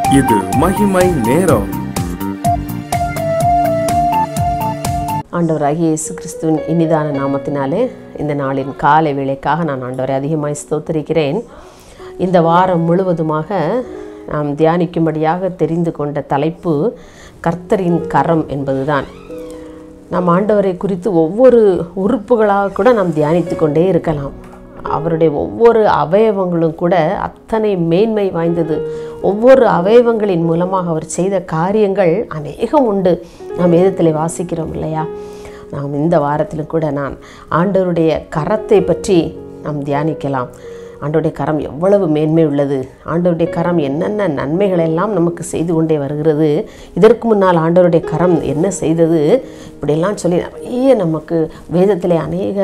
இது மகிமை நேரம். ஆண்டவராகிய இயேசு கிறிஸ்துவின் இனிதான நாமத்தினாலே இந்த நாளின் காலை வேளைக்காக நான் ஆண்டவரை அதிகமாய் ஸ்தோத்திரிக்கிறேன். இந்த வாரம் முழுவதுமாக நாம் தியானிக்கும்படியாக தெரிந்து கொண்ட தலைப்பு கர்த்தரின் கரம் என்பதுதான். நாம் ஆண்டவரை குறித்து ஒவ்வொரு உறுப்புகளாக கூட நாம் தியானித்து கொண்டே இருக்கலாம். அவருடைய ஒவ்வொரு அவயவங்களும் கூட அத்தனை மேன்மை வாய்ந்தது. ஒவ்வொரு அவயவங்களின் மூலமாக அவர் செய்த காரியங்கள் அநேகம் உண்டு. நாம் வேதத்தில் வாசிக்கிறோம் இல்லையா? நாம் இந்த வாரத்திலும் கூட நான் ஆண்டவருடைய கரத்தை பற்றி நாம் தியானிக்கலாம். ஆண்டவருடைய கரம் எவ்வளவு மேன்மை உள்ளது, ஆண்டவருடைய கரம் என்னென்ன நன்மைகளெல்லாம் நமக்கு செய்து கொண்டே வருகிறது, இதற்கு முன்னால் ஆண்டவருடைய கரம் என்ன செய்தது, இப்படியெல்லாம் சொல்லி நிறைய நமக்கு வேதத்திலே அநேக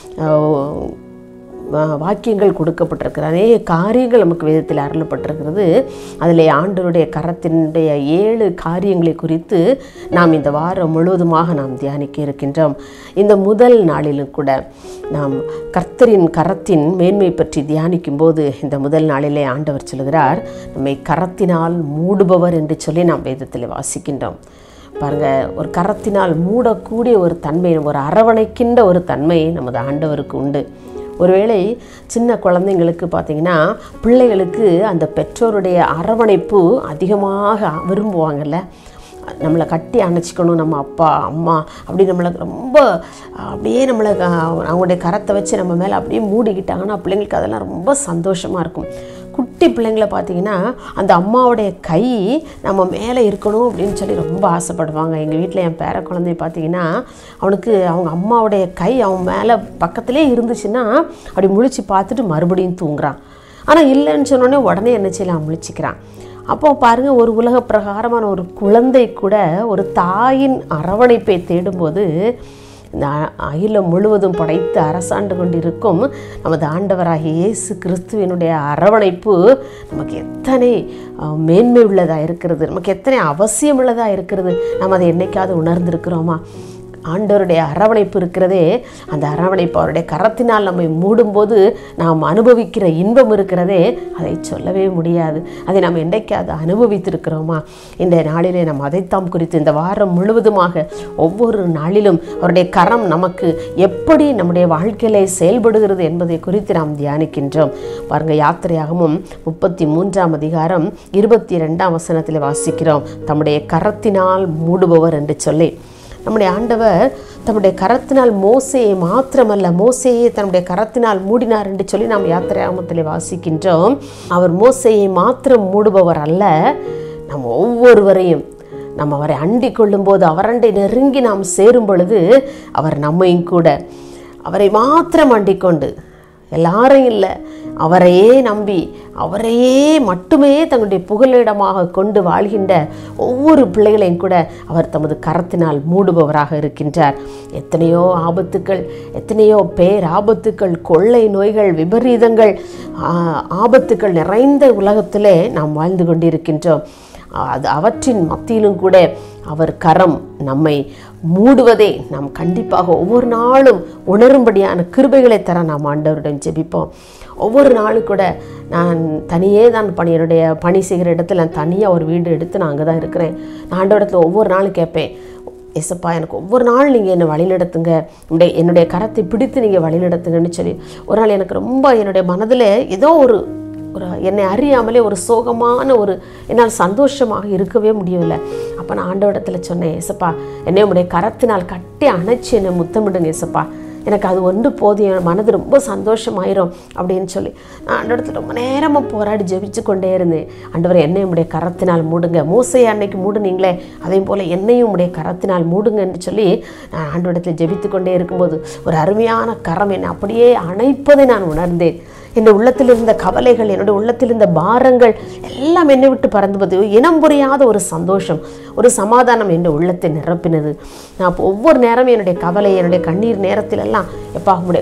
வாக்கியங்கள் கொடுக்கப்பட்டிருக்கிறது. அநேக காரியங்கள் நமக்கு வேதத்தில் அருளப்பட்டிருக்கிறது. அதில் ஆண்டவருடைய கரத்தினுடைய 7 காரியங்களை குறித்து நாம் இந்த வாரம் முழுவதுமாக நாம் தியானிக்க இருக்கின்றோம். இந்த முதல் நாளிலும் கூட நாம் கர்த்தரின் கரத்தின் மேன்மை பற்றி தியானிக்கும் போது இந்த முதல் நாளிலே ஆண்டவர் சொல்கிறார், நம்மை கரத்தினால் மூடுபவர் என்று சொல்லி நாம் வேதத்தில் வாசிக்கின்றோம். பாருங்கள், ஒரு கரத்தினால் மூடக்கூடிய ஒரு தன்மை, ஒரு அரவணைக்கின்ற ஒரு தன்மை நமது ஆண்டவருக்கு உண்டு. ஒருவேளை சின்ன குழந்தைங்களுக்கு பார்த்திங்கன்னா, பிள்ளைகளுக்கு அந்த பெற்றோருடைய அரவணைப்பு அதிகமாக விரும்புவாங்கள்ல. நம்மளை கட்டி அணைச்சிக்கணும், நம்ம அப்பா அம்மா அப்படி நம்மளை ரொம்ப அப்படியே நம்மளை அவங்களுடைய கரத்தை வச்சு நம்ம மேலே அப்படியே மூடிக்கிட்டாங்கன்னா பிள்ளைங்களுக்கு அதெல்லாம் ரொம்ப சந்தோஷமாக இருக்கும். குட்டி பிள்ளைங்களை பார்த்திங்கன்னா அந்த அம்மாவுடைய கை நம்ம மேலே இருக்கணும் அப்படின்னு சொல்லி ரொம்ப ஆசைப்படுவாங்க. எங்கள் வீட்டில் என் பேர குழந்தைய பார்த்திங்கன்னா, அவனுக்கு அவங்க அம்மாவுடைய கை அவன் மேலே பக்கத்துலேயே இருந்துச்சுன்னா அப்படி முழிச்சு பார்த்துட்டு மறுபடியும் தூங்குறான். ஆனால் இல்லைன்னு சொன்னோடனே உடனே என்ன செய்யலாம், முழிச்சிக்கிறான். அப்போ பாருங்கள், ஒரு உலக பிரகாரமான ஒரு குழந்தை கூட ஒரு தாயின் அரவணைப்பை தேடும்போது இந்த அகிலம் முழுவதும் படைத்து அரசாண்டு கொண்டிருக்கும் நமது ஆண்டவராகிய இயேசு கிறிஸ்துவினுடைய அரவணைப்பு நமக்கு எத்தனை மேன்மை உள்ளதாக இருக்கிறது, நமக்கு எத்தனை அவசியம் உள்ளதாக இருக்கிறது. நம்ம அதை என்னைக்காவது உணர்ந்திருக்கிறோமா? ஆண்டவருடைய அரவணைப்பு இருக்கிறதே, அந்த அரவணைப்பு அவருடைய கரத்தினால் நம்மை மூடும்போது நாம் அனுபவிக்கிற இன்பம் இருக்கிறதே, அதை சொல்லவே முடியாது. அதை நாம் என்றைக்காவது அனுபவித்திருக்கிறோமா? இந்த நாளிலே நாம் அதைத்தாம் குறித்து இந்த வாரம் முழுவதுமாக ஒவ்வொரு நாளிலும் அவருடைய கரம் நமக்கு எப்படி நம்முடைய வாழ்க்கையிலே செயல்படுகிறது என்பதை குறித்து நாம் தியானிக்கின்றோம். பாருங்கள், யாத்திரையாகமும் 33ஆம் அதிகாரம் 22ஆம் வசனத்தில் வாசிக்கிறோம், தம்முடைய கரத்தினால் மூடுபவர் என்று சொல்லி. நம்முடைய ஆண்டவர் தம்முடைய கரத்தினால் மோசேயை மாத்திரமல்ல, மோசேயை தன்னுடைய கரத்தினால் மூடினார் என்று சொல்லி நாம் யாத்திரையாகமத்தில் வாசிக்கின்றோம். அவர் மோசேயை மாத்திரம் மூடுபவர் அல்ல, நம் ஒவ்வொருவரையும் நம்ம அவரை அண்டிக் கொள்ளும் போது, அவரண்டை நெருங்கி நாம் சேரும் பொழுது அவர் நம்மையும் கூட அவரை மாத்திரம் அண்டிக்கொண்டு, எல்லாரையும் இல்லை, அவரையே நம்பி அவரையே மட்டுமே தன்னுடைய புகலிடமாக கொண்டு வாழ்கின்ற ஒவ்வொரு பிள்ளைகளையும் கூட அவர் தமது கரத்தினால் மூடுபவராக இருக்கின்றார். எத்தனையோ ஆபத்துக்கள், எத்தனையோ பேராபத்துக்கள், கொள்ளை நோய்கள், விபரீதங்கள், ஆபத்துக்கள் நிறைந்த உலகத்திலே நாம் வாழ்ந்து கொண்டிருக்கின்றோம். அவற்றின் மத்தியிலும் கூட அவர் கரம் நம்மை மூடுவதை நாம் கண்டிப்பாக ஒவ்வொரு நாளும் உணரும்படியான கிருபைகளை தர நாம் ஆண்டவரிடம் ஜெபிப்போம். ஒவ்வொரு நாளும் கூட நான் தனியே தான் என்னுடைய பணி செய்கிற இடத்துல நான் தனியாக ஒரு வீடு எடுத்து நான் அங்கே தான் இருக்கிறேன். நான் ஆண்டவரிடத்தில் ஒவ்வொரு நாளும் கேட்பேன், ஏசப்பா எனக்கு ஒவ்வொரு நாள் நீங்கள் என்னை வழிநடத்துங்க, என்னுடைய கரத்தை பிடித்து நீங்கள் வழிநடத்துங்கன்னு சொல்லி. ஒரு நாள் எனக்கு ரொம்ப என்னுடைய மனதில் ஏதோ ஒரு என்னை அறியாமலே ஒரு சோகமான என்னால் சந்தோஷமாக இருக்கவே முடியவில்லை. அப்போ நான் ஆண்டவரிடத்தில் சொன்னேன், ஏசப்பா என்னை உடைய கரத்தினால் கட்டி அணைச்சி என்னை முத்தமிடுங்க ஏசப்பா, எனக்கு அது ஒன்று போதும், என் மனது ரொம்ப சந்தோஷமாயிரும் அப்படின்னு சொல்லி நான் ஆண்டவரிடத்தில் ரொம்ப நேரமாக போராடி ஜெபிச்சு கொண்டே இருந்தேன். ஆண்டவரை என்னையும் உடைய கரத்தினால் மூடுங்க, மோசேயை அன்னைக்கு மூடுனீங்களே அதே போல் என்னையும் உடைய கரத்தினால் மூடுங்கன்னு சொல்லி நான் ஆண்டவரிடத்தில் ஜெபித்து கொண்டே இருக்கும்போது ஒரு அருமையான கரம் என்னை அப்படியே அணைப்பதை நான் உணர்ந்தேன். என்னுடைய உள்ளத்தில் இருந்த கவலைகள், என்னுடைய உள்ளத்தில் இருந்த பாரங்கள் எல்லாம் என்னை விட்டு பறந்துபோது இனம் புரியாத ஒரு சந்தோஷம், ஒரு சமாதானம் என் உள்ளத்தை நிரப்பினது. நான் ஒவ்வொரு நேரமும் என்னுடைய கவலை, என்னுடைய கண்ணீர் நேரத்தில் எல்லாம், எப்பா உங்களுடைய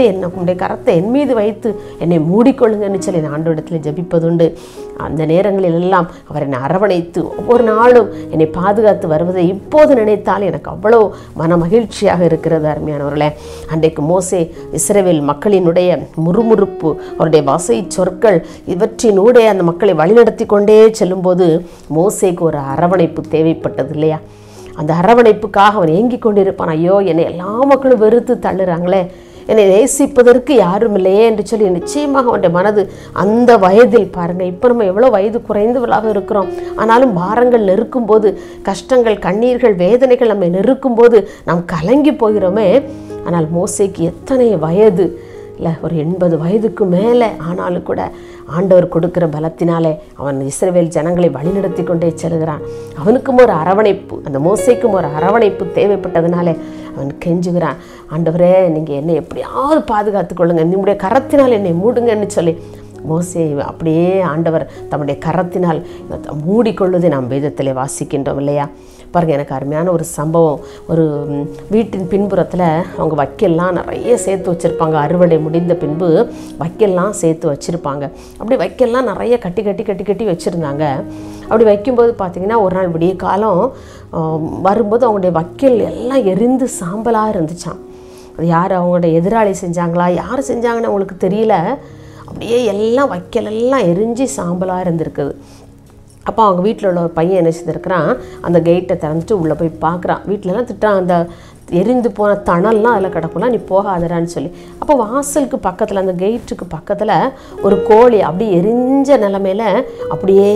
கரத்தை என் மீது வைத்து என்னை மூடிக்கொள்ளுங்கன்னு சொல்லி நான் ஆண்டவரிடத்தில் ஜெபிப்பதுண்டு. அந்த நேரங்களில் எல்லாம் அவர் என்னை அரவணைத்து ஒவ்வொரு நாளும் என்னை பாதுகாத்து வருவதை இப்போது நினைத்தால் எனக்கு அவ்வளோ மன மகிழ்ச்சியாக இருக்கிறது. அருமையானவர்களே, அன்றைக்கு மோசே இஸ்ரவேல் மக்களினுடைய முறுமுறுப்பு, அவருடைய வசை சொற்கள் இவற்றினூடே அந்த மக்களை வழிநடத்தி கொண்டே செல்லும்போது மோசேக்கு ஒரு அரவணைப்பு தேவைப்பட்டது இல்லையா? அந்த அரவணைப்புக்காக அவன் ஏங்கி கொண்டிருப்பான். ஐயோ, என்னை எல்லா மக்களும் வெறுத்து தள்ளுறாங்களே, என்னை நேசிப்பதற்கு யாரும் இல்லையே என்று சொல்லி நிச்சயமாக அவனுடைய மனது அந்த வயதில் பாருங்கள், இப்போ நம்ம எவ்வளோ வயது குறைந்தவர்களாக இருக்கிறோம், ஆனாலும் பாரங்கள் நெருக்கும் போது, கஷ்டங்கள், கண்ணீர்கள், வேதனைகள் நம்மை நெருக்கும் போது நாம் கலங்கி போகிறோமே. ஆனால் மோசேக்கு எத்தனை வயது இல்லை, ஒரு 80 வயதுக்கு மேலே ஆனாலும் கூட ஆண்டவர் கொடுக்குற பலத்தினாலே அவன் இஸ்ரவேல் ஜனங்களை வழிநடத்தி கொண்டே செல்கிறான். அவனுக்கும் ஒரு அரவணைப்பு, அந்த மோசேக்கும் ஒரு அரவணைப்பு தேவைப்பட்டதுனாலே அவன் கெஞ்சுகிறான், ஆண்டவரே நீங்கள் என்னை எப்படியாவது பாதுகாத்துக்கொள்ளுங்க, நம்முடைய கரத்தினால் என்னை மூடுங்கன்னு சொல்லி மோசே அப்படியே ஆண்டவர் தம்முடைய கரத்தினால் மூடிக்கொள்வதை நாம் வேதத்திலே வாசிக்கின்றோம் இல்லையா? பாருங்கள், எனக்கு அருமையான ஒரு சம்பவம். ஒரு வீட்டின் பின்புறத்தில் அவங்க வைக்கெல்லாம் நிறைய சேர்த்து வச்சுருப்பாங்க. அறுவடை முடிந்த பின்பு வைக்கெல்லாம் சேர்த்து வச்சுருப்பாங்க. அப்படி வைக்கெல்லாம் நிறைய கட்டி கட்டி கட்டி கட்டி வச்சுருந்தாங்க. அப்படி வைக்கும்போது பார்த்திங்கன்னா ஒரு நாள் விடிய காலம் வரும்போது அவங்களுடைய வைக்கல் எல்லாம் எரிந்து சாம்பலாக இருந்துச்சான். அது யார் அவங்களுடைய எதிராளி செஞ்சாங்களா, யார் செஞ்சாங்கன்னு அவங்களுக்கு தெரியல. அப்படியே எல்லாம் வைக்கலெல்லாம் எரிஞ்சு சாம்பலாக இருந்திருக்குது. அப்போ அவங்க வீட்டில் உள்ள ஒரு பையன் என்ன செய்திருக்கிறான், அந்த கேட்டை திறந்துட்டு உள்ளே போய் பார்க்குறான். வீட்டிலலாம் திட்டான், அந்த எரிந்து போன தணல்லாம் அதில் கிடக்கும்லாம், நீ போகாதரான்னு சொல்லி. அப்போ வாசலுக்கு பக்கத்தில், அந்த கேட்டுக்கு பக்கத்தில் ஒரு கோழி அப்படியே எரிஞ்ச நிலமையில அப்படியே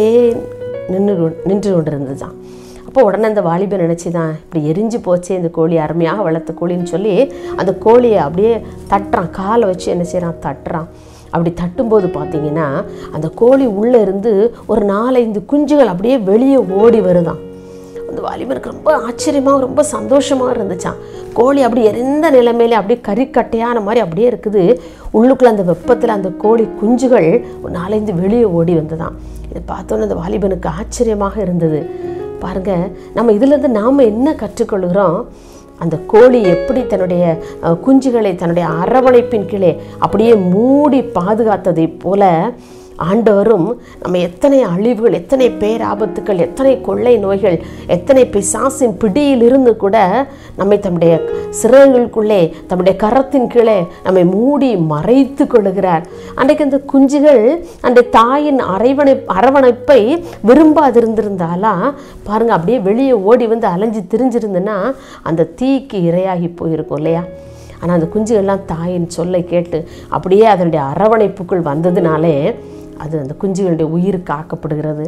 நின்று கொண்டு இருந்துதான். அப்போ உடனே அந்த வாலிபன் நினச்சிதான், இப்படி எரிஞ்சு போச்சே இந்த கோழி, அருமையாக வளர்த்த கோழின்னு சொல்லி அந்த கோழியை அப்படியே தட்டுறான், காலை வச்சு என்ன செய்கிறான், தட்டுறான். அப்படி தட்டும்போது பார்த்தீங்கன்னா அந்த கோழி உள்ளே இருந்து ஒரு 4-5 குஞ்சுகள் அப்படியே வெளியே ஓடி வருதான். அந்த வாலிபனுக்கு ரொம்ப ஆச்சரியமாக ரொம்ப சந்தோஷமாக இருந்துச்சான். கோழி அப்படி எரிந்த நிலைமையிலே அப்படியே கறிக்கட்டையான மாதிரி அப்படியே இருக்குது. உள்ளுக்குள்ளே அந்த வெப்பத்தில் அந்த கோழி குஞ்சுகள் ஒரு 4-5 வெளியே ஓடி வந்ததான். இதை பார்த்தோன்னே அந்த வாலிபனுக்கு ஆச்சரியமாக இருந்தது. பாருங்கள், நம்ம இதிலேருந்து நாம் என்ன கற்றுக்கொள்கிறோம்? அந்த கோழி எப்படி தன்னுடைய குஞ்சுகளை தன்னுடைய அரவணைப்பின் கீழே அப்படியே மூடி பாதுகாத்ததை போல ஆண்டவரும் நம்ம எத்தனை அழிவுகள், எத்தனை பேராபத்துக்கள், எத்தனை கொள்ளை நோய்கள், எத்தனை பிசாசின் பிடியில் இருந்து கூட நம்மை தம்முடைய சிறகுகளுக்குள்ளே தம்முடைய கரத்தின் கீழே நம்மை மூடி மறைத்து கொள்ளுகிறார். அன்றைக்கு அந்த குஞ்சுகள் அந்த தாயின் அரவணைப்பை விரும்பாதிருந்திருந்தாலா பாருங்கள், அப்படியே வெளியே ஓடி வந்து அலைஞ்சு திரிஞ்சிருந்துன்னா அந்த தீக்கு இரையாகி போயிருக்கும் இல்லையா? ஆனால் அந்த குஞ்சுகள்லாம் தாயின் சொல்லை கேட்டு அப்படியே அதனுடைய அரவணைப்புக்குள் வந்ததுனாலே அது அந்த குஞ்சுகளுடைய உயிர் காக்கப்படுகிறது.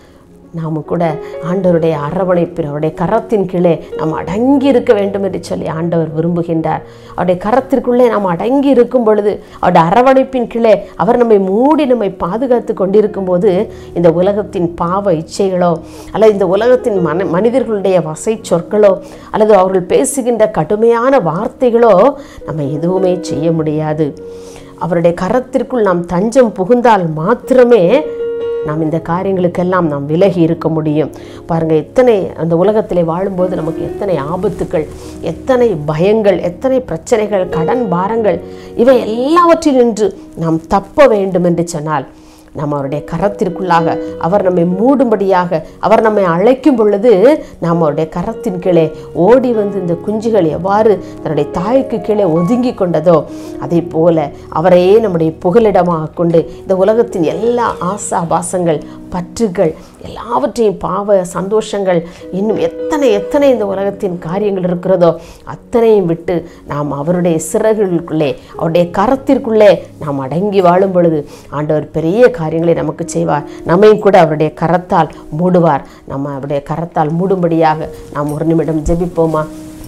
நாம் கூட ஆண்டவருடைய அரவணைப்பில் அவருடைய கரத்தின் கீழே நாம் அடங்கி இருக்க வேண்டும் என்று சொல்லி ஆண்டவர் விரும்புகின்றார். அவருடைய கரத்திற்குள்ளே நாம் அடங்கி இருக்கும் பொழுது, அவருடைய அரவணைப்பின் கீழே அவர் நம்மை மூடி நம்மை பாதுகாத்து கொண்டிருக்கும் போது இந்த உலகத்தின் பாவ இச்சைகளோ அல்லது இந்த உலகத்தின் மனிதர்களுடைய வசை சொற்களோ அல்லது அவர்கள் பேசுகின்ற கடுமையான வார்த்தைகளோ நம்ம எதுவுமே செய்ய முடியாது. அவருடைய கரத்திற்குள் நாம் தஞ்சம் புகுந்தால் மாத்திரமே நாம் இந்த காரியங்களுக்கெல்லாம் நாம் விலகி இருக்க முடியும். பாருங்கள், எத்தனை அந்த உலகத்திலே வாழும்போது நமக்கு எத்தனை ஆபத்துக்கள், எத்தனை பயங்கள், எத்தனை பிரச்சனைகள், கடன் பாரங்கள், இவை எல்லாவற்றினின்று நாம் தப்ப வேண்டும் என்று சொன்னால் நாம் அவருடைய கரத்திற்குள்ளாக அவர் நம்மை மூடும்படியாக அவர் நம்மை அழைக்கும் பொழுது நாம் அவருடைய கரத்தின் கீழே ஓடி வந்து இந்த குஞ்சுகள் எவ்வாறு தன்னுடைய தாய்க்கு கீழே ஒதுங்கி கொண்டதோ அதே போல அவரையே நம்முடைய புகலிடமாக கொண்டு இந்த உலகத்தின் எல்லா ஆசாபாசங்கள், பற்றுகள், எல்லாவற்றையும் பாவ சந்தோஷங்கள், இன்னும் எத்தனை எத்தனை இந்த உலகத்தின் காரியங்கள் இருக்கிறதோ அத்தனையும் விட்டு நாம் அவருடைய சிறகுகளுக்குள்ளே அவருடைய கரத்திற்குள்ளே நாம் அடங்கி வாழும் பொழுது ஆண்டவர் பெரிய காரியங்களை நமக்கு செய்வார். நம்மையும் கூட அவருடைய கரத்தால் மூடுவார். நம்ம அவருடைய கரத்தால் மூடும்படியாக நாம் ஒரு நிமிடம் ஜெபிப்போமா?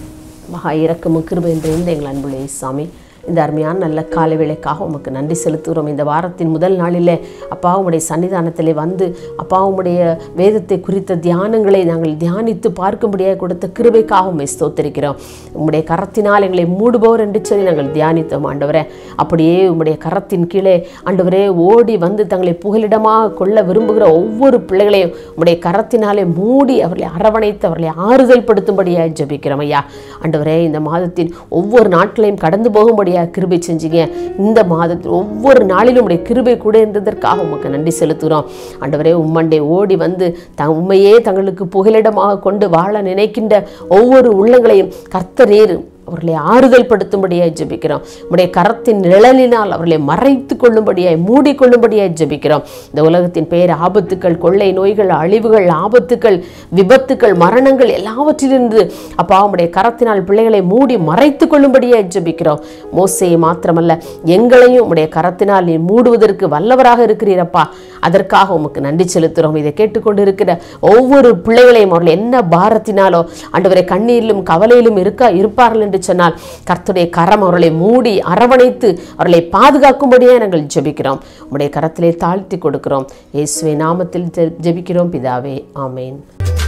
மகா இரக்கமும் கிருபையும் நிறைந்த எங்கள் அன்புள்ள இயேசுவே, இந்த அருமையான நல்ல காலை வேளைக்காக உமக்கு நன்றி செலுத்துகிறோம். இந்த வாரத்தின் முதல் நாளிலே அப்பா உம்முடைய சன்னிதானத்திலே வந்து அப்பா உம்முடைய வேதத்தை குறித்த தியானங்களை நாங்கள் தியானித்து பார்க்கும்படியாக கொடுத்த கிருபைக்காக உம்மை ஸ்தோத்திரிக்கிறோம். உம்முடைய கரத்தினால் எங்களை மூடுபவர் என்று சொல்லி நாங்கள் தியானித்தோம் ஆண்டவரே. அப்படியே உம்முடைய கரத்தின் கீழே ஆண்டவரே ஓடி வந்து தங்களை புகலிடமாக கொள்ள விரும்புகிற ஒவ்வொரு பிள்ளைகளையும் உம்முடைய கரத்தினாலே மூடி அவர்களை அரவணைத்து அவர்களை ஆறுதல் படுத்தும்படியாக ஜெபிக்கிறோம் ஐயா. ஆண்டவரே, இந்த மாதத்தின் ஒவ்வொரு நாட்களையும் கடந்து போகும்படியாக கிருபை செஞ்சீங்க. இந்த மாதத்தில் ஒவ்வொரு நாளிலும் உடைய கிருபை கூட இருந்ததற்காக உமக்கு நன்றி செலுத்துகிறோம் ஆண்டவரே. உம்மண்டே ஓடி வந்து உண்மையே தங்களுக்கு புகலிடமாக கொண்டு வாழ நினைக்கின்ற ஒவ்வொரு உள்ளங்களையும் கர்த்தரீர் அவர்களை ஆறுதல் படுத்தும்படியாய் ஜெபிக்கிறோம். உம்முடைய கரத்தின் நிழலினால் அவர்களை மறைத்து கொள்ளும்படியாய் மூடிக்கொள்ளும்படியாய் ஜெபிக்கிறோம். இந்த உலகத்தின் பேர் ஆபத்துக்கள், கொள்ளை நோய்கள், அழிவுகள், ஆபத்துக்கள், விபத்துக்கள், மரணங்கள் எல்லாவற்றிலிருந்து அப்பா உம்முடைய கரத்தினால் பிள்ளைகளை மூடி மறைத்து கொள்ளும்படியாய் ஜெபிக்கிறோம். மோசேயை மாத்திரமல்ல, எங்களையும் உம்முடைய கரத்தினால் நீ மூடுவதற்கு வல்லவராக இருக்கிறீரப்பா. அதற்காக உமக்கு நன்றி செலுத்துகிறோம். இதை கேட்டுக்கொண்டு இருக்கிற ஒவ்வொரு பிள்ளைகளையும் அவர்கள் என்ன பாரத்தினாலோ ஆண்டவரை கண்ணீரிலும் கவலையிலும் இருப்பார்கள் என்று சொன்னால் கர்த்தருடைய கரம் அவர்களை மூடி அரவணைத்து அவர்களை பாதுகாக்கும்படியே நாங்கள் ஜெபிக்கிறோம். உம்முடைய கரத்திலே தாழ்த்தி கொடுக்கிறோம். இயேசுவின் நாமத்தில் ஜெபிக்கிறோம் பிதாவே, ஆமேன்.